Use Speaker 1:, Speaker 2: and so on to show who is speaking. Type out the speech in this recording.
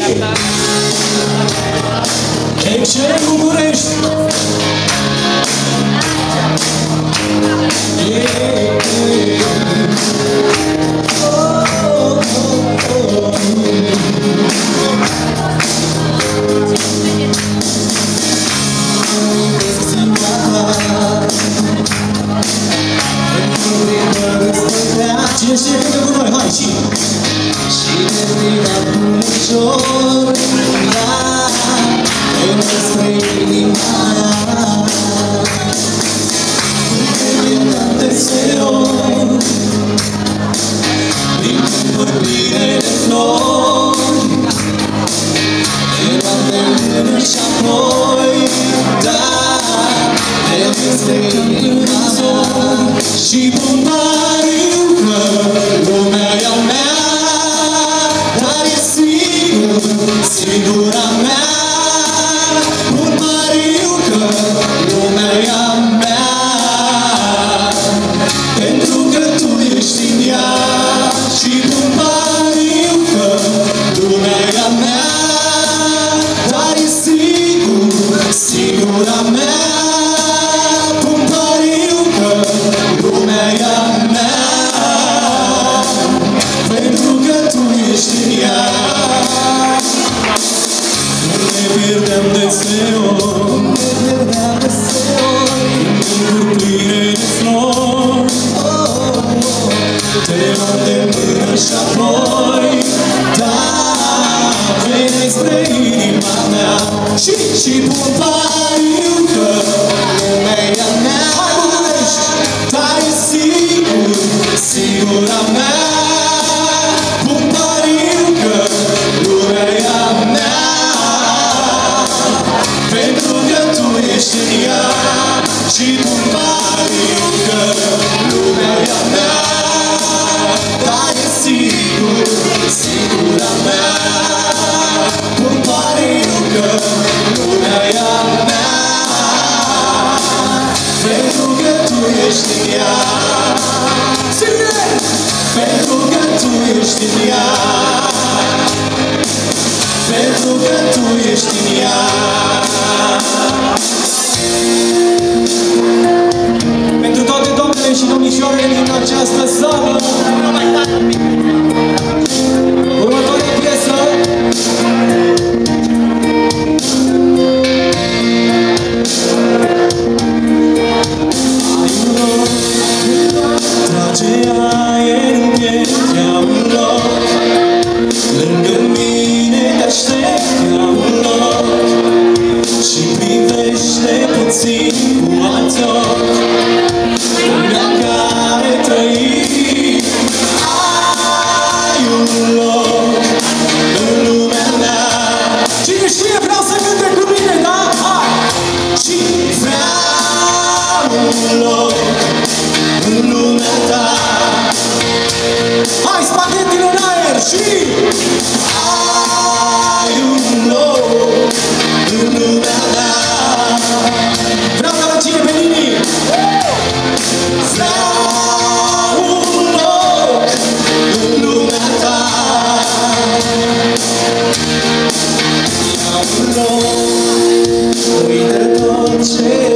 Speaker 1: Excel București! Cine știe cântă cu noi? Hai, și! Și de prima bunăcior, da, despre inima mea, de seor, din vorbire de flori, eram de mână și apoi, da, despre inima mea, și bun pariu că lumea e a mea, dar e sigura mea. Bun pariu că lumea e a mea, pentru că tu ești în ea. Și bun pariu că lumea e a mea, dar e sigura mea. Bun pariu că lumea e a mea, pentru că tu ești în ea. Nu ne pierdem deseori, într-un pline de flori, te luăm de mână și apoi, da, veni spre inima mea. Și bun pariu că lumea e a mea, dar e sigura mea. Bun pariu că lumea e a mea, pentru că tu ești în ea. Și bun pariu că lumea e a mea, dar e sigura mea. Bun pariu că lumea e a mea, pentru că tu ești în ea. Pentru că tu ești în ea, pentru că tu ești în ea. Pentru toate domnele și domnișoarele din această sală, următoarea piesă. Ai un loc, trage aer în piept, ia un loc, lângă mine te aștept, ia un loc, și privește puțin cu alți ochi lumea care trăim. Ai un loc în lumea mea. Cine știe vreau să cânte cu mine, da? Hai! Și vreau un loc în lumea ta. Hai, spaghetile în aer și ai un loc în lumea mea. Vreau să vă cine pe linii. Vreau un loc în lumea ta. Ia un loc, uite tot ce